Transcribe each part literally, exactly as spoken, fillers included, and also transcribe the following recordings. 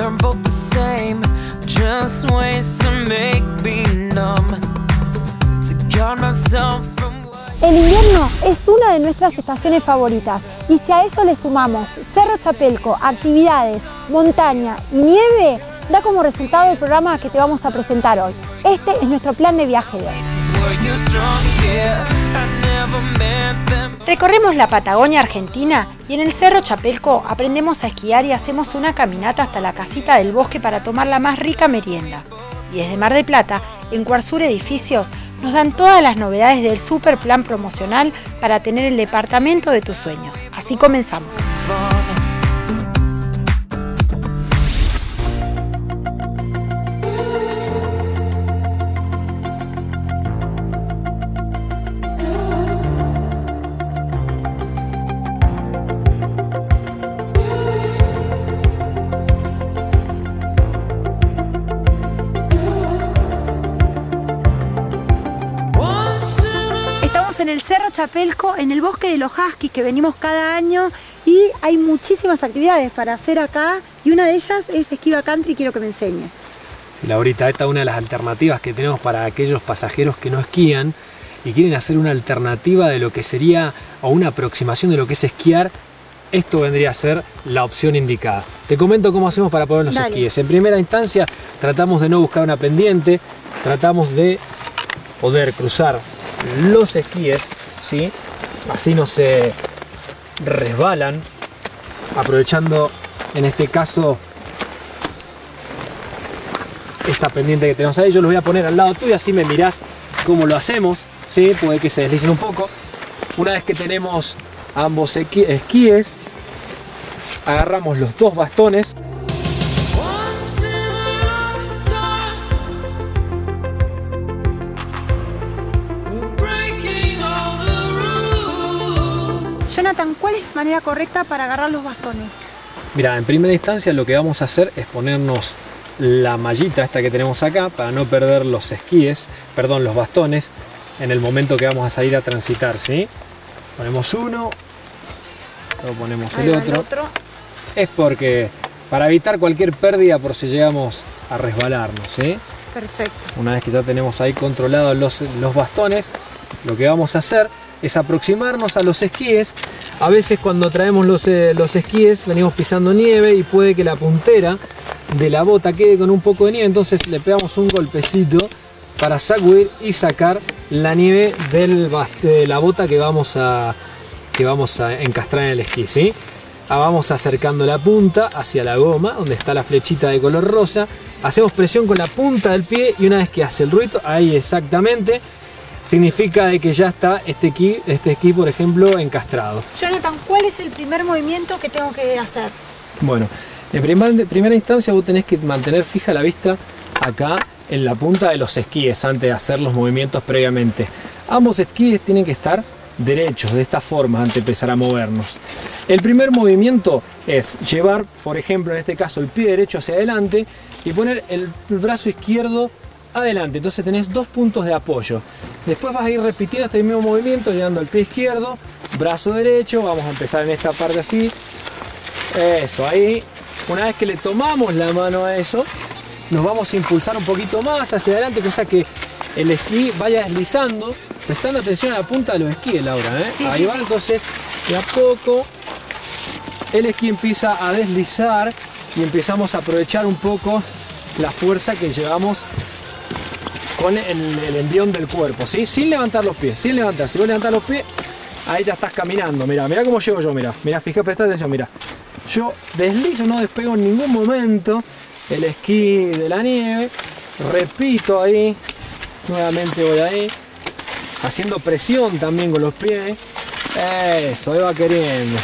El invierno es una de nuestras estaciones favoritas y si a eso le sumamos Cerro Chapelco, actividades, montaña y nieve, da como resultado el programa que te vamos a presentar hoy. Este es nuestro plan de viaje de hoy. Recorremos la Patagonia Argentina y en el Cerro Chapelco aprendemos a esquiar y hacemos una caminata hasta la casita del bosque para tomar la más rica merienda. Y desde Mar del Plata, en Cuarsur Edificios, nos dan todas las novedades del super plan promocional para tener el departamento de tus sueños. Así comenzamos. En el Cerro Chapelco, en el bosque de los Huskies, que venimos cada año y hay muchísimas actividades para hacer acá y una de ellas es esquí backcountry. Quiero que me enseñes. Sí, Laurita, esta es una de las alternativas que tenemos para aquellos pasajeros que no esquían y quieren hacer una alternativa de lo que sería o una aproximación de lo que es esquiar. Esto vendría a ser la opción indicada. Te comento cómo hacemos para poner los Dale. esquíes. En primera instancia tratamos de no buscar una pendiente, tratamos de poder cruzar los esquíes, ¿sí? Así no se resbalan, aprovechando en este caso esta pendiente que tenemos ahí. Yo los voy a poner al lado tuyo, así me mirás cómo lo hacemos, ¿sí? Puede que se deslicen un poco. Una vez que tenemos ambos esquíes, agarramos los dos bastones. Jonathan, ¿cuál es la manera correcta para agarrar los bastones? Mira, en primera instancia lo que vamos a hacer es ponernos la mallita esta que tenemos acá para no perder los esquíes, perdón, los bastones en el momento que vamos a salir a transitar, ¿sí? Ponemos uno, luego ponemos el otro. el otro. Es porque para evitar cualquier pérdida por si llegamos a resbalarnos, ¿sí? Perfecto. Una vez que ya tenemos ahí controlados los, los bastones, lo que vamos a hacer es aproximarnos a los esquíes. A veces cuando traemos los, eh, los esquíes venimos pisando nieve y puede que la puntera de la bota quede con un poco de nieve, entonces le pegamos un golpecito para sacudir y sacar la nieve del, de la bota que vamos a, que vamos a encastrar en el esquí, ¿sí? Ah, vamos acercando la punta hacia la goma donde está la flechita de color rosa, hacemos presión con la punta del pie y una vez que hace el ruido, ahí exactamente, significa de que ya está este esquí, este esquí, por ejemplo, encastrado. Jonathan, ¿cuál es el primer movimiento que tengo que hacer? Bueno, en primer, primera instancia vos tenés que mantener fija la vista acá en la punta de los esquíes antes de hacer los movimientos previamente. Ambos esquíes tienen que estar derechos, de esta forma, antes de empezar a movernos. El primer movimiento es llevar, por ejemplo, en este caso, el pie derecho hacia adelante y poner el brazo izquierdo adelante, entonces tenés dos puntos de apoyo. Después vas a ir repitiendo este mismo movimiento, llevando el pie izquierdo, brazo derecho, vamos a empezar en esta parte así, eso, ahí. Una vez que le tomamos la mano a eso, nos vamos a impulsar un poquito más hacia adelante, cosa que el esquí vaya deslizando, prestando atención a la punta de los esquíes, Laura, ¿eh? Sí, ahí va, entonces de a poco el esquí empieza a deslizar y empezamos a aprovechar un poco la fuerza que llevamos con el, el envión del cuerpo, ¿sí? Sin levantar los pies, sin levantar. Si vos levantás los pies, ahí ya estás caminando. Mirá, mirá cómo llego yo, mirá. Mirá, fija, presta atención, mirá. Yo deslizo, no despego en ningún momento el esquí de la nieve. Repito ahí, nuevamente voy ahí, haciendo presión también con los pies. Eso, ahí va queriendo.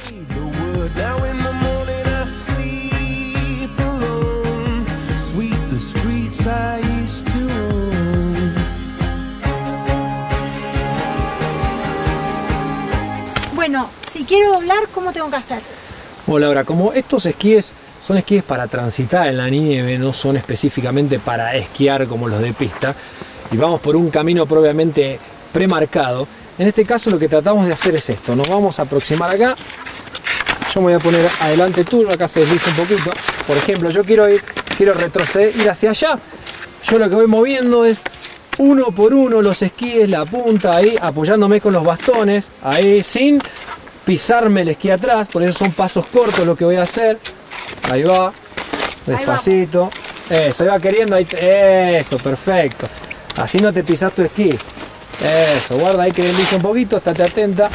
Bueno, si quiero doblar, ¿cómo tengo que hacer? Bueno, Laura, como estos esquíes son esquíes para transitar en la nieve, no son específicamente para esquiar como los de pista, y vamos por un camino propiamente premarcado, en este caso lo que tratamos de hacer es esto, nos vamos a aproximar acá, Yo me voy a poner adelante tuyo, acá se desliza un poquito. Por ejemplo, yo quiero ir, quiero retroceder, ir hacia allá. Yo lo que voy moviendo es uno por uno los esquíes, la punta ahí, apoyándome con los bastones, ahí sin pisarme el esquí atrás. Por eso son pasos cortos lo que voy a hacer. Ahí va, despacito. Eso, iba queriendo, ahí, eso, perfecto. Así no te pisas tu esquí. Eso, guarda ahí que desliza un poquito, estate atenta.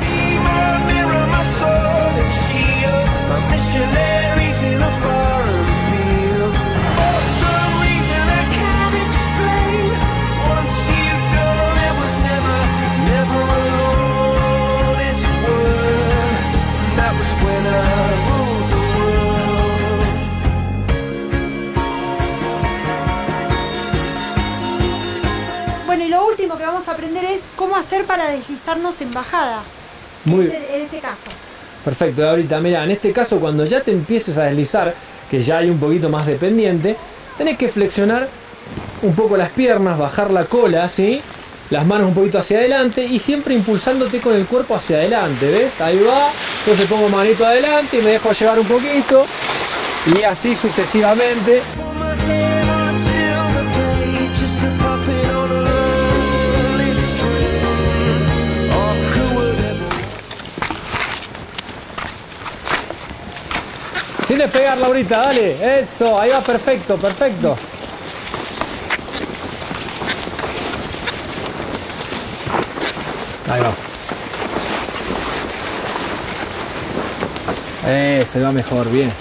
Bueno, y lo último que vamos a aprender es cómo hacer para deslizarnos en bajada. Muy en, este, en este caso. Perfecto, ahorita mira, en este caso cuando ya te empieces a deslizar, que ya hay un poquito más de pendiente, tenés que flexionar un poco las piernas, bajar la cola, ¿sí? Las manos un poquito hacia adelante y siempre impulsándote con el cuerpo hacia adelante, ¿ves? Ahí va, entonces pongo manito adelante y me dejo llevar un poquito y así sucesivamente. Sin despegar, Laurita, dale, eso, ahí va, perfecto, perfecto. Ahí va. Eso, ahí va mejor, bien.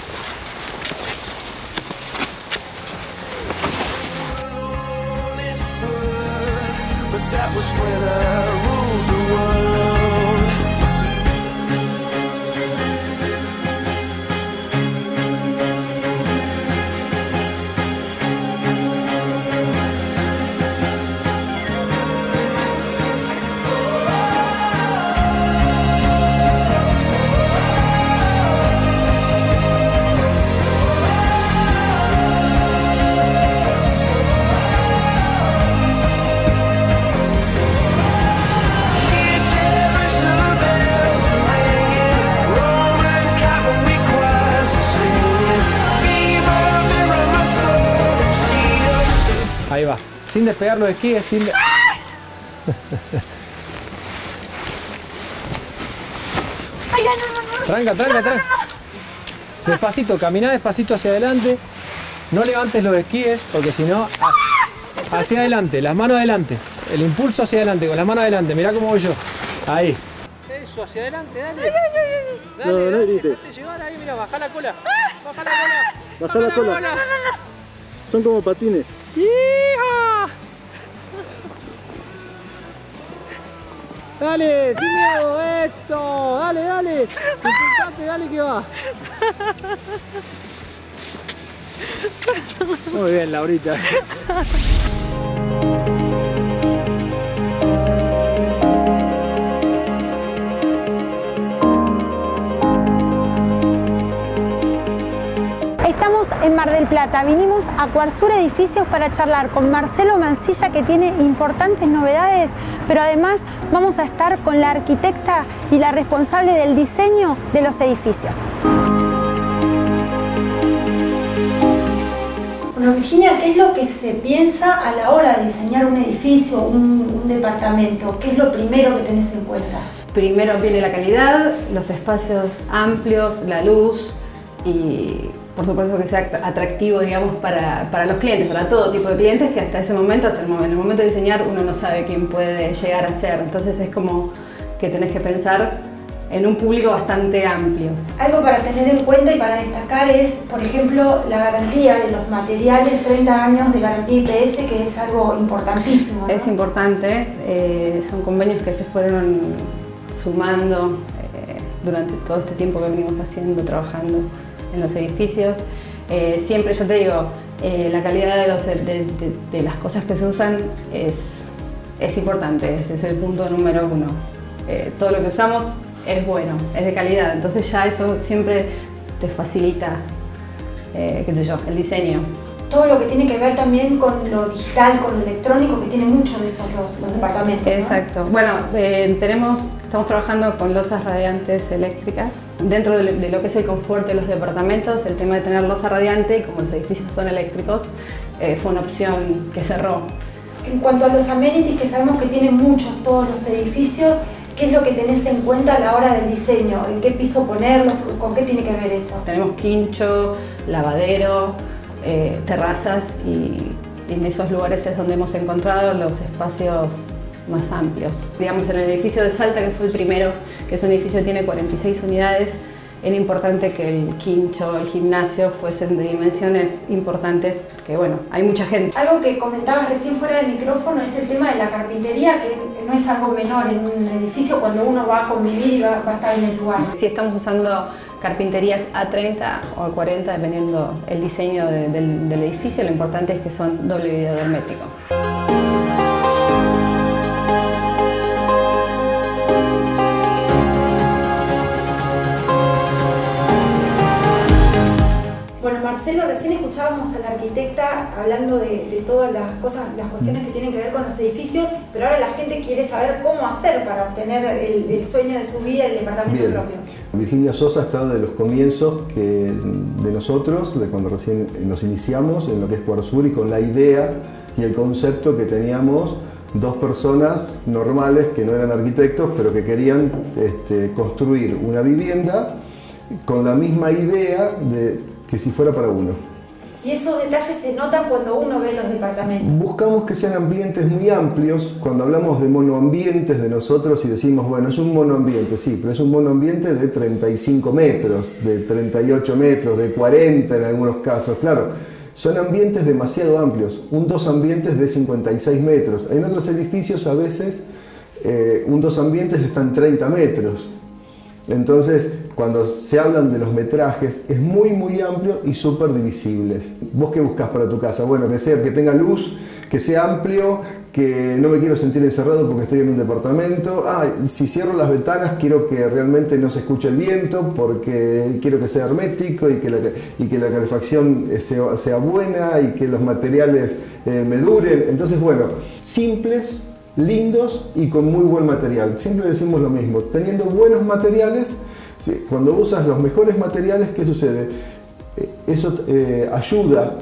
Ahí va, sin despegar los esquíes, sin... De... Tranca, tranca, tranca. Despacito, camina despacito hacia adelante. No levantes los esquíes, porque si no... Hacia adelante, las manos adelante. El impulso hacia adelante, con las manos adelante. Mirá cómo voy yo. Ahí. Eso, hacia adelante, dale. Dale, no, no, dale, grite. dejate llevar ahí, mira, baja la cola. Baja la cola. Baja la cola. cola. Son como patines. ¡Hija! Dale, sin miedo, eso, dale, dale. Impulsate, dale que va. Muy bien, Laurita. Estamos en Mar del Plata, vinimos a Quarsur Edificios para charlar con Marcelo Mancilla, que tiene importantes novedades, pero además vamos a estar con la arquitecta y la responsable del diseño de los edificios. Bueno, Virginia, ¿qué es lo que se piensa a la hora de diseñar un edificio, un, un departamento? ¿Qué es lo primero que tenés en cuenta? Primero viene la calidad, los espacios amplios, la luz y por supuesto que sea atractivo, digamos, para, para los clientes, para todo tipo de clientes, que hasta ese momento, hasta el momento, en el momento de diseñar, uno no sabe quién puede llegar a ser. Entonces es como que tenés que pensar en un público bastante amplio. Algo para tener en cuenta y para destacar es, por ejemplo, la garantía de los materiales, treinta años de garantía I P S, que es algo importantísimo, ¿no? Es importante, eh, son convenios que se fueron sumando eh, durante todo este tiempo que venimos haciendo, trabajando en los edificios. Eh, siempre, yo te digo, eh, la calidad de, los, de, de, de las cosas que se usan es, es importante, ese es el punto número uno. Eh, todo lo que usamos es bueno, es de calidad, entonces ya eso siempre te facilita, eh, qué sé yo, el diseño. Todo lo que tiene que ver también con lo digital, con lo electrónico, que tiene mucho de esos los, los departamentos, ¿no? Exacto. Bueno, eh, tenemos Estamos trabajando con losas radiantes eléctricas. Dentro de lo que es el confort de los departamentos, el tema de tener losa radiante, y como los edificios son eléctricos, eh, fue una opción que cerró. En cuanto a los amenities, que sabemos que tienen muchos todos los edificios, ¿qué es lo que tenés en cuenta a la hora del diseño? ¿En qué piso ponerlos? ¿Con qué tiene que ver eso? Tenemos quincho, lavadero, eh, terrazas y en esos lugares es donde hemos encontrado los espacios más amplios. Digamos, en el edificio de Salta, que fue el primero, que es un edificio que tiene cuarenta y seis unidades, era importante que el quincho, el gimnasio fuesen de dimensiones importantes, porque bueno, hay mucha gente. Algo que comentabas recién fuera del micrófono es el tema de la carpintería, que no es algo menor en un edificio cuando uno va a convivir y va, va a estar en el lugar. Sí, estamos usando carpinterías A treinta o A cuarenta, dependiendo el diseño de, del, del edificio. Lo importante es que son doble vidrio hermético. Marcelo, recién escuchábamos a la arquitecta hablando de, de todas las cosas, las cuestiones que tienen que ver con los edificios, pero ahora la gente quiere saber cómo hacer para obtener el, el sueño de su vida, el departamento Bien. propio. Virginia Sosa está de los comienzos que, de nosotros, de cuando recién nos iniciamos en lo que es Quarsur, y con la idea y el concepto que teníamos dos personas normales que no eran arquitectos, pero que querían este, construir una vivienda con la misma idea de que si fuera para uno. Y esos detalles se notan cuando uno ve los departamentos. Buscamos que sean ambientes muy amplios. Cuando hablamos de monoambientes de nosotros y decimos, bueno, es un monoambiente, sí, pero es un monoambiente de treinta y cinco metros, de treinta y ocho metros, de cuarenta en algunos casos. Claro, son ambientes demasiado amplios. Un dos ambientes de cincuenta y seis metros. En otros edificios a veces eh, un dos ambientes está en treinta metros. Entonces, cuando se hablan de los metrajes, es muy muy amplio y súper divisibles. ¿Vos qué buscas para tu casa? Bueno, que sea, que tenga luz, que sea amplio, que no me quiero sentir encerrado porque estoy en un departamento. Ah, si cierro las ventanas quiero que realmente no se escuche el viento porque quiero que sea hermético y que la, y que la calefacción sea, sea buena y que los materiales eh, me duren. Entonces, bueno, simples, lindos y con muy buen material. Siempre decimos lo mismo, teniendo buenos materiales, ¿sí? Cuando usas los mejores materiales, ¿qué sucede? Eso eh, ayuda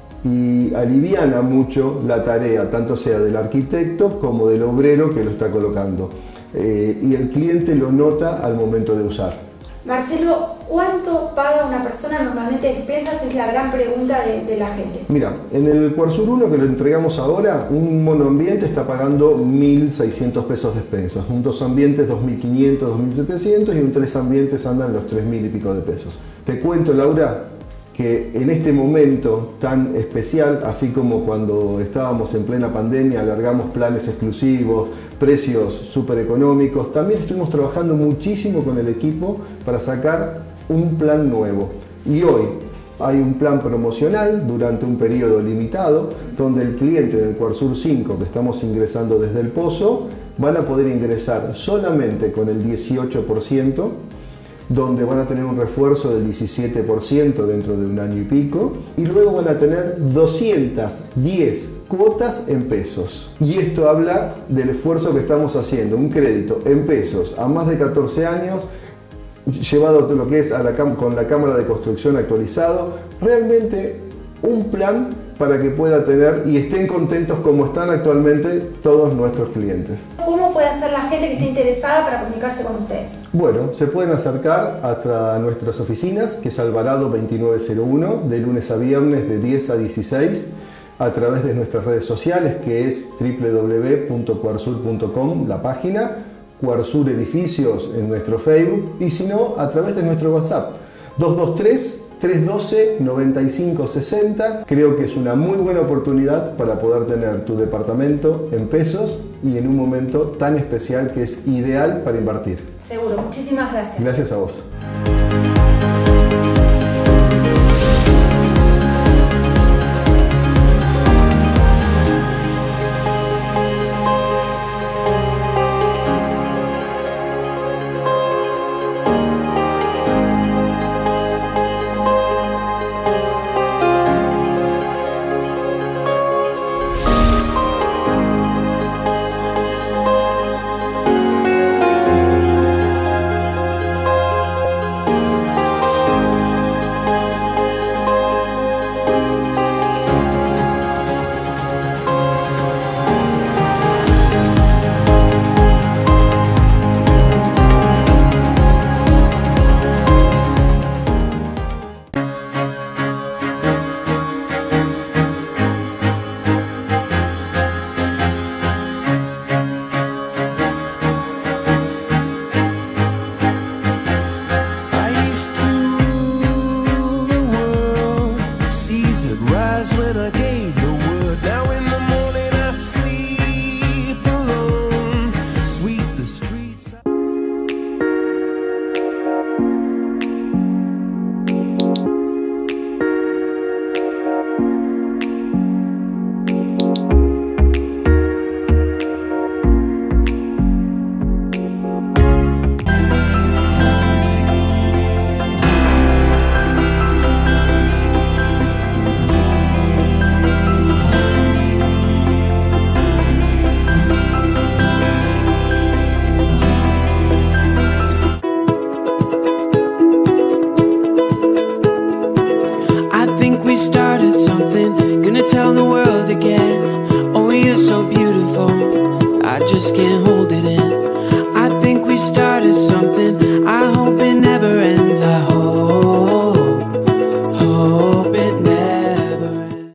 y aliviana mucho la tarea, tanto sea del arquitecto como del obrero que lo está colocando. Eh, y el cliente lo nota al momento de usar. Marcelo, ¿cuánto paga una persona normalmente de expensas? Es la gran pregunta de, de la gente. Mira, en el Quarsur uno que lo entregamos ahora, un monoambiente está pagando mil seiscientos pesos de expensas, un dos ambientes dos mil quinientos, dos mil setecientos y un tres ambientes andan los tres mil y pico de pesos. Te cuento, Laura, que en este momento tan especial, así como cuando estábamos en plena pandemia, alargamos planes exclusivos, precios súper económicos, también estuvimos trabajando muchísimo con el equipo para sacar un plan nuevo. Y hoy hay un plan promocional durante un periodo limitado, donde el cliente del Quarsur cinco que estamos ingresando desde el Pozo, van a poder ingresar solamente con el dieciocho por ciento, donde van a tener un refuerzo del diecisiete por ciento dentro de un año y pico, y luego van a tener doscientas diez cuotas en pesos. Y esto habla del esfuerzo que estamos haciendo, un crédito en pesos a más de catorce años, llevado todo lo que es a la, con la Cámara de Construcción actualizado, realmente un plan para que pueda tener y estén contentos como están actualmente todos nuestros clientes. ¿Cómo puede hacer la gente que esté interesada para comunicarse con ustedes? Bueno, se pueden acercar hasta nuestras oficinas, que es Alvarado veintinueve cero uno, de lunes a viernes de diez a dieciséis, a través de nuestras redes sociales, que es doble u doble u doble u punto quarsur punto com, la página, Quarsur Edificios en nuestro Facebook, y si no, a través de nuestro WhatsApp, dos dos tres, tres uno dos, nueve cinco seis cero. Creo que es una muy buena oportunidad para poder tener tu departamento en pesos y en un momento tan especial que es ideal para invertir. Seguro, muchísimas gracias. Gracias a vos. and I gave the word. Now in the morning I sleep alone. Sweep the streets. We started something, gonna tell the world again. Oh, you're so beautiful, I just can't hold it in. I think we started something, I hope it never ends. I hope, hope it never ends.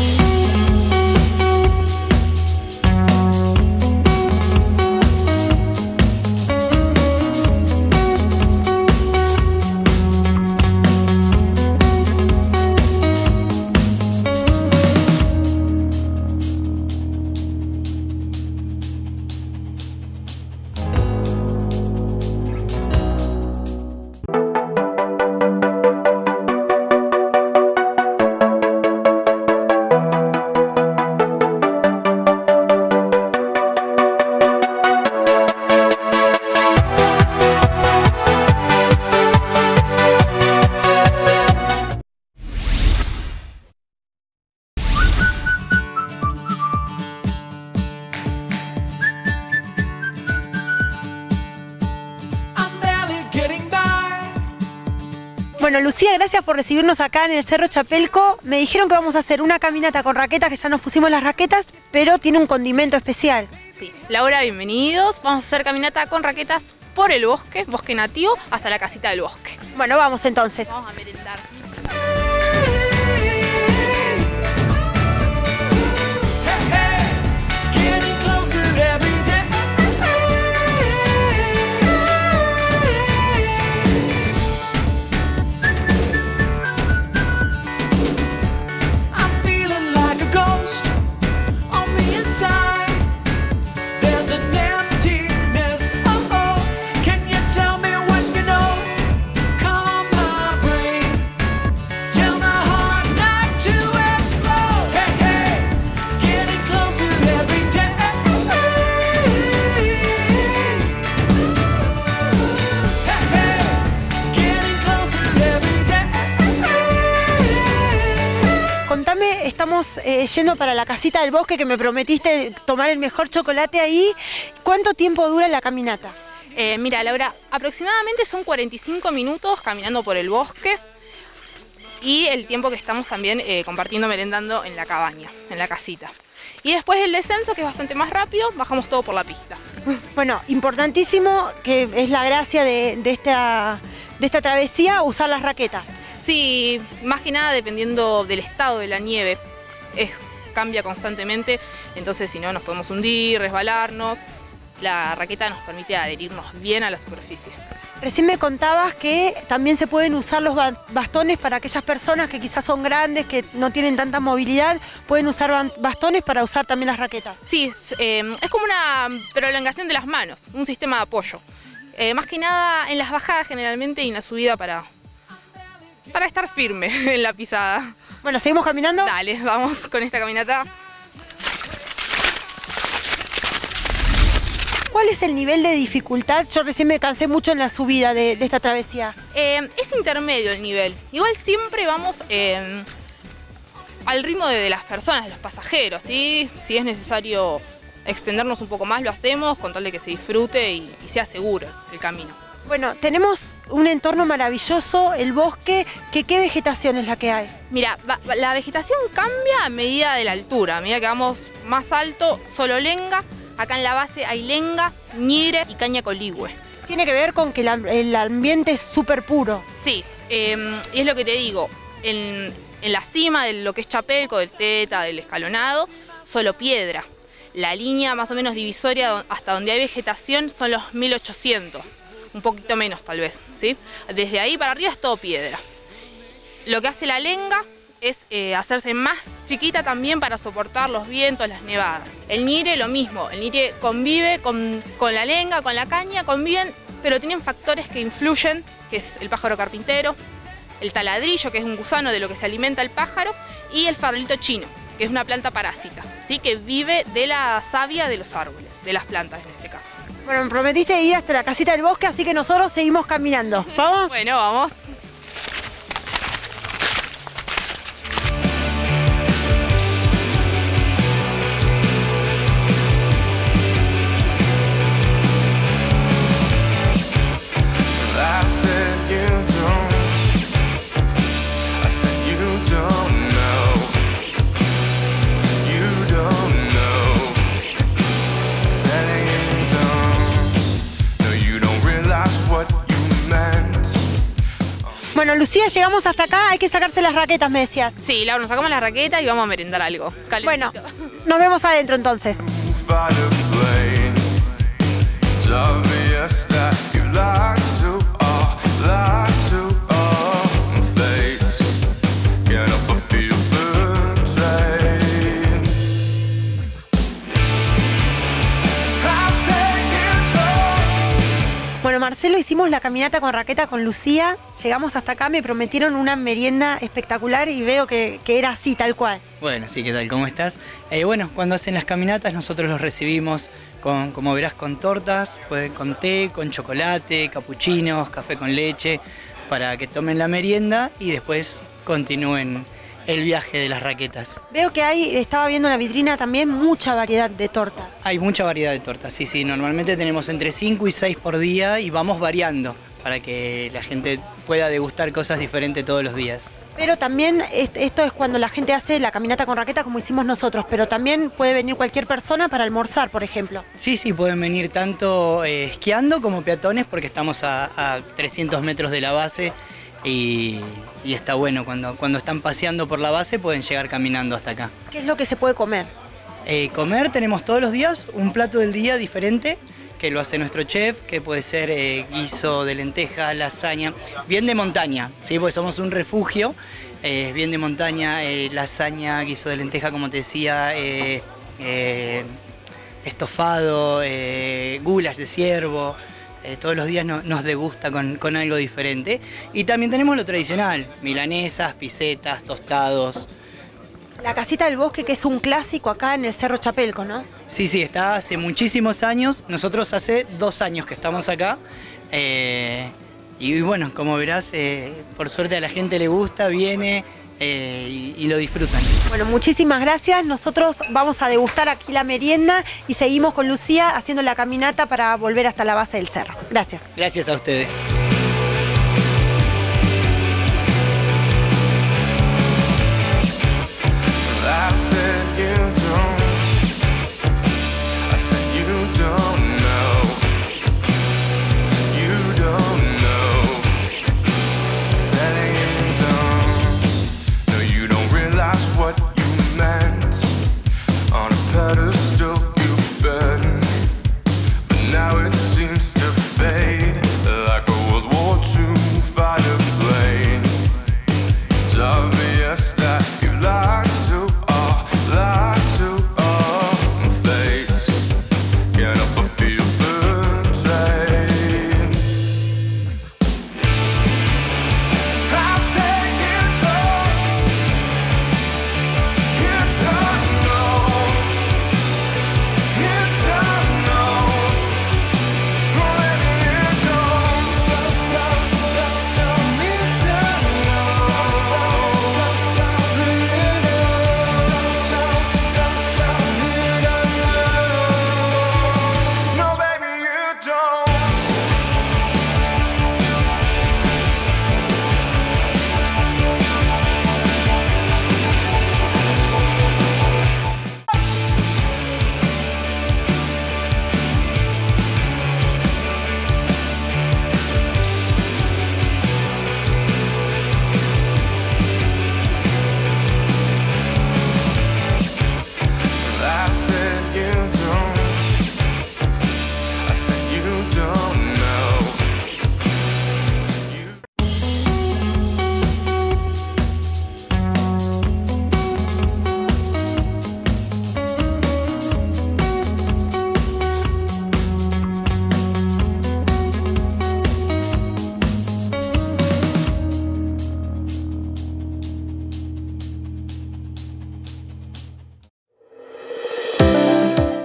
Bueno, Lucía, gracias por recibirnos acá en el Cerro Chapelco. Me dijeron que vamos a hacer una caminata con raquetas, que ya nos pusimos las raquetas, pero tiene un condimento especial. Sí, Laura, bienvenidos. Vamos a hacer caminata con raquetas por el bosque, bosque nativo, hasta la casita del bosque. Bueno, vamos entonces. Vamos a merendar. Estamos eh, yendo para la casita del bosque, que me prometiste tomar el mejor chocolate ahí. ¿Cuánto tiempo dura la caminata? Eh, mira, Laura, aproximadamente son cuarenta y cinco minutos caminando por el bosque y el tiempo que estamos también eh, compartiendo, merendando en la cabaña, en la casita. Y después el descenso, que es bastante más rápido, bajamos todo por la pista. Bueno, importantísimo, que es la gracia de, de, esta, de esta travesía, usar las raquetas. Sí, más que nada dependiendo del estado de la nieve, es, cambia constantemente, entonces si no nos podemos hundir, resbalarnos. La raqueta nos permite adherirnos bien a la superficie. Recién me contabas que también se pueden usar los bastones para aquellas personas que quizás son grandes, que no tienen tanta movilidad, pueden usar bastones para usar también las raquetas. Sí, es, eh, es como una prolongación de las manos, un sistema de apoyo. Eh, más que nada en las bajadas generalmente y en la subida para... para estar firme en la pisada. Bueno, ¿seguimos caminando? Dale, vamos con esta caminata. ¿Cuál es el nivel de dificultad? Yo recién me cansé mucho en la subida de, de esta travesía. Eh, es intermedio el nivel. Igual siempre vamos eh, al ritmo de, de las personas, de los pasajeros, ¿sí? Si es necesario extendernos un poco más, lo hacemos, con tal de que se disfrute y, y sea seguro el camino. Bueno, tenemos un entorno maravilloso, el bosque. ¿Qué, qué vegetación es la que hay? Mira, la vegetación cambia a medida de la altura. A medida que vamos más alto, solo lenga. Acá en la base hay lenga, ñire y caña coligüe. Tiene que ver con que la, el ambiente es súper puro. Sí, eh, y es lo que te digo. En, en la cima de lo que es Chapelco, del Teta, del Escalonado, solo piedra. La línea más o menos divisoria hasta donde hay vegetación son los mil ochocientos. Un poquito menos tal vez, ¿sí? Desde ahí para arriba es todo piedra. Lo que hace la lenga es eh, hacerse más chiquita también para soportar los vientos, las nevadas. El ñire lo mismo, el ñire convive con, con la lenga, con la caña, conviven, pero tienen factores que influyen, que es el pájaro carpintero, el taladrillo, que es un gusano de lo que se alimenta el pájaro, y el farolito chino, que es una planta parásita, ¿sí? Que vive de la savia de los árboles, de las plantas en este caso. Bueno, me prometiste ir hasta la casita del bosque, así que nosotros seguimos caminando. ¿Vamos? Bueno, vamos. I said you don't. I said you don't know. You don't know. Said you don't. No, you don't realize what you meant. Bueno, Lucía, llegamos hasta acá, hay que sacarse las raquetas, me decías. Sí, Laura, nos sacamos la raqueta y vamos a merendar algo. Calentito. Bueno, nos vemos adentro entonces. Fire plane. It's obvious that you like to, oh, like to, oh, face. Get up and feel the train. I said you don't. Bueno, Marcelo, hicimos la caminata con raqueta con Lucía, llegamos hasta acá, me prometieron una merienda espectacular y veo que, que era así, tal cual. Bueno, sí, ¿qué tal? ¿Cómo estás? Eh, bueno, cuando hacen las caminatas nosotros los recibimos con, como verás, con tortas, pues, con té, con chocolate, capuchinos, café con leche, para que tomen la merienda y después continúen el viaje de las raquetas. Veo que hay, estaba viendo en la vitrina también, mucha variedad de tortas. Hay mucha variedad de tortas, sí, sí, normalmente tenemos entre cinco y seis por día y vamos variando para que la gente pueda degustar cosas diferentes todos los días. Pero también est- esto es cuando la gente hace la caminata con raqueta como hicimos nosotros, pero también puede venir cualquier persona para almorzar, por ejemplo. Sí, sí, pueden venir tanto eh, esquiando como peatones porque estamos a, a trescientos metros de la base y, y está bueno, cuando, cuando están paseando por la base pueden llegar caminando hasta acá. ¿Qué es lo que se puede comer? Eh, comer tenemos todos los días un plato del día diferente que lo hace nuestro chef, que puede ser eh, guiso de lenteja, lasaña, bien de montaña, ¿sí? Porque somos un refugio, eh, bien de montaña, eh, lasaña, guiso de lenteja, como te decía, eh, eh, estofado, eh, goulash de ciervo, eh, todos los días no, nos degusta con, con algo diferente. Y también tenemos lo tradicional, milanesas, pisetas, tostados. La casita del bosque, que es un clásico acá en el Cerro Chapelco, ¿no? Sí, sí, está hace muchísimos años. Nosotros hace dos años que estamos acá. Eh, y bueno, como verás, eh, por suerte a la gente le gusta, viene eh, y, y lo disfrutan. Bueno, muchísimas gracias. Nosotros vamos a degustar aquí la merienda y seguimos con Lucía haciendo la caminata para volver hasta la base del cerro. Gracias. Gracias a ustedes. I said you don't. I said you don't know. You don't know. Said you don't. No, you don't realize what you meant. On a pedestal you've been, but now it seems to fade like a World War Two fighter plane. It's obvious that you like to. Like to oh, face. Get up and feel the train. I said you don't. You don't know.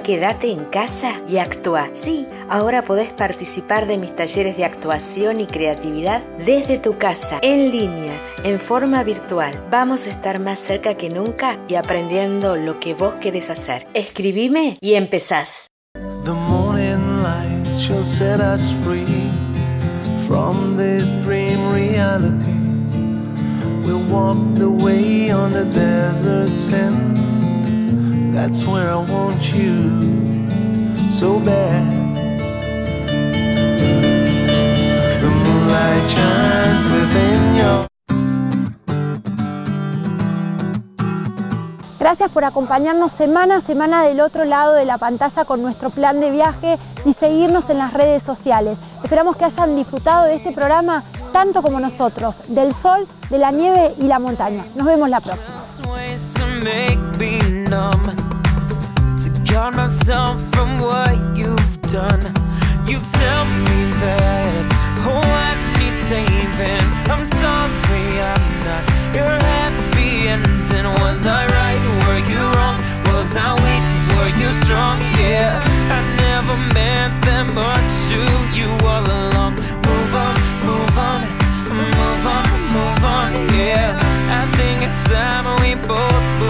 quédate en casa y actúa. Sí, ahora podés participar de mis talleres de actuación y creatividad desde tu casa, en línea, en forma virtual. Vamos a estar más cerca que nunca y aprendiendo lo que vos querés hacer. Escribime y empezás. The morning light shall set us free from this dream reality. We'll walk the way on the desert's end. That's where I want you so bad. The moonlight shines within your. Gracias por acompañarnos semana a semana del otro lado de la pantalla con nuestro plan de viaje y seguirnos en las redes sociales. Esperamos que hayan disfrutado de este programa tanto como nosotros, del sol, de la nieve y la montaña. Nos vemos la próxima. Was I right? Were you wrong? Was I weak? Were you strong? Yeah, I never meant that much to you all along. Move on, move on, move on, move on. Yeah, I think it's time we both move